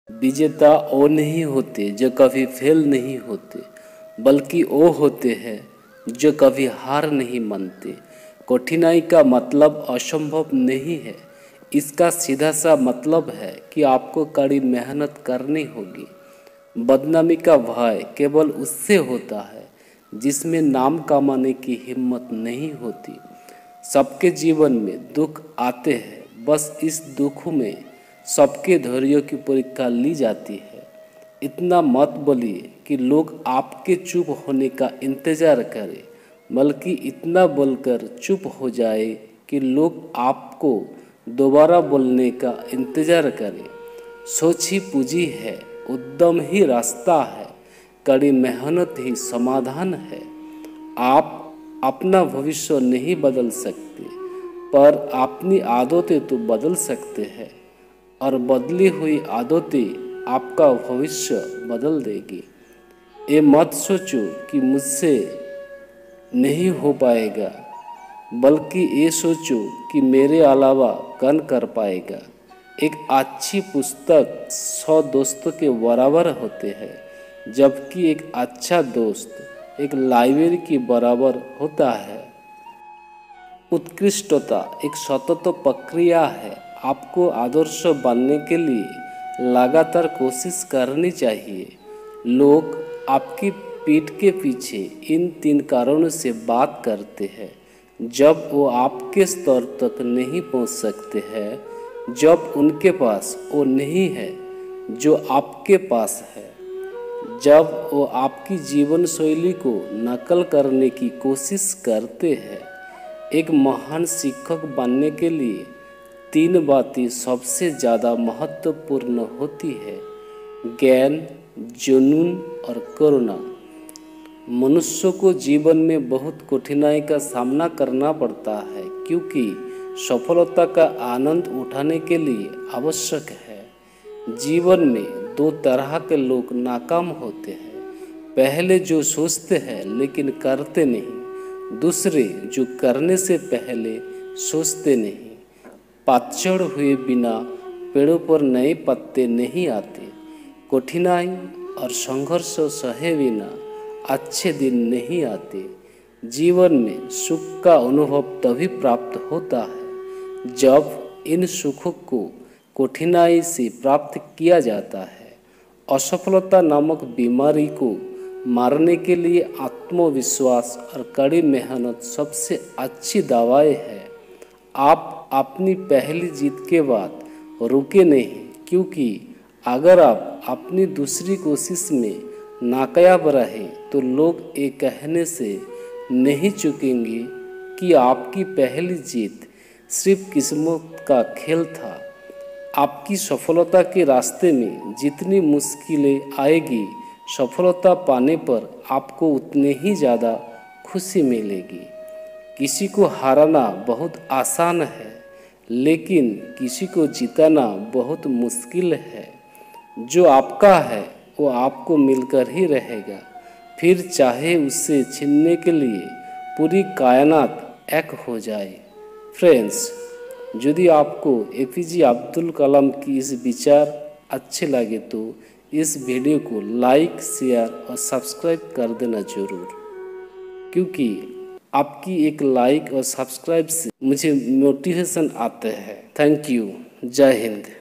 विजेता वो नहीं होते जो कभी फेल नहीं होते, बल्कि वो होते हैं जो कभी हार नहीं मानते। कठिनाई का मतलब असंभव नहीं है, इसका सीधा सा मतलब है कि आपको कड़ी मेहनत करनी होगी। बदनामी का भय केवल उससे होता है जिसमें नाम कमाने की हिम्मत नहीं होती। सबके जीवन में दुख आते हैं, बस इस दुख में सबके धैर्य की परीक्षा ली जाती है। इतना मत बोलिए कि लोग आपके चुप होने का इंतज़ार करें, बल्कि इतना बोलकर चुप हो जाए कि लोग आपको दोबारा बोलने का इंतज़ार करें। सोच ही पूंजी है, उद्यम ही रास्ता है, कड़ी मेहनत ही समाधान है। आप अपना भविष्य नहीं बदल सकते, पर अपनी आदतें तो बदल सकते हैं, और बदली हुई आदतें आपका भविष्य बदल देगी। ये मत सोचो कि मुझसे नहीं हो पाएगा, बल्कि ये सोचो कि मेरे अलावा कौन कर पाएगा। एक अच्छी पुस्तक 100 दोस्तों के बराबर होते हैं, जबकि एक अच्छा दोस्त एक लाइब्रेरी के बराबर होता है। उत्कृष्टता एक सतत प्रक्रिया है। आपको आदर्श बनने के लिए लगातार कोशिश करनी चाहिए। लोग आपकी पीठ के पीछे इन 3 कारणों से बात करते हैं: जब वो आपके स्तर तक नहीं पहुंच सकते हैं, जब उनके पास वो नहीं है जो आपके पास है, जब वो आपकी जीवन शैली को नकल करने की कोशिश करते हैं। एक महान शिक्षक बनने के लिए 3 बातें सबसे ज़्यादा महत्वपूर्ण होती है: ज्ञान, जुनून और करुणा। मनुष्य को जीवन में बहुत कठिनाई का सामना करना पड़ता है, क्योंकि सफलता का आनंद उठाने के लिए आवश्यक है। जीवन में 2 तरह के लोग नाकाम होते हैं: पहले जो सोचते हैं लेकिन करते नहीं, दूसरे जो करने से पहले सोचते नहीं। पतझड़ हुए बिना पेड़ों पर नए पत्ते नहीं आते। कठिनाई और संघर्ष सहे बिना अच्छे दिन नहीं आते। जीवन में सुख का अनुभव तभी प्राप्त होता है जब इन सुखों को कठिनाई से प्राप्त किया जाता है। असफलता नामक बीमारी को मारने के लिए आत्मविश्वास और कड़ी मेहनत सबसे अच्छी दवाई है। आप अपनी पहली जीत के बाद रुके नहीं, क्योंकि अगर आप अपनी दूसरी कोशिश में नाकामयाब रहे तो लोग ये कहने से नहीं चूकेंगे कि आपकी पहली जीत सिर्फ किस्मत का खेल था। आपकी सफलता के रास्ते में जितनी मुश्किलें आएगी, सफलता पाने पर आपको उतनी ही ज़्यादा खुशी मिलेगी। किसी को हराना बहुत आसान है, लेकिन किसी को जिताना बहुत मुश्किल है। जो आपका है वो आपको मिलकर ही रहेगा, फिर चाहे उससे छीनने के लिए पूरी कायनात एक हो जाए। फ्रेंड्स, यदि आपको एपीजे अब्दुल कलाम की इस विचार अच्छे लगे तो इस वीडियो को लाइक, शेयर और सब्सक्राइब कर देना ज़रूर, क्योंकि आपकी एक लाइक और सब्सक्राइब से मुझे मोटिवेशन आते हैं। Thank you. जय हिंद।